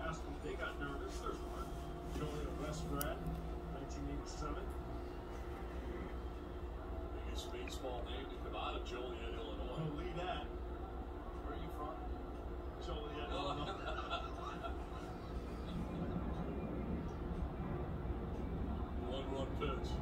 asked if they got nervous. There's one. Joliet West grad, 1987. Biggest baseball name to come out of Joliet, Illinois. Believe that. Where are you from? Joliet, Illinois. 1-1 pitch.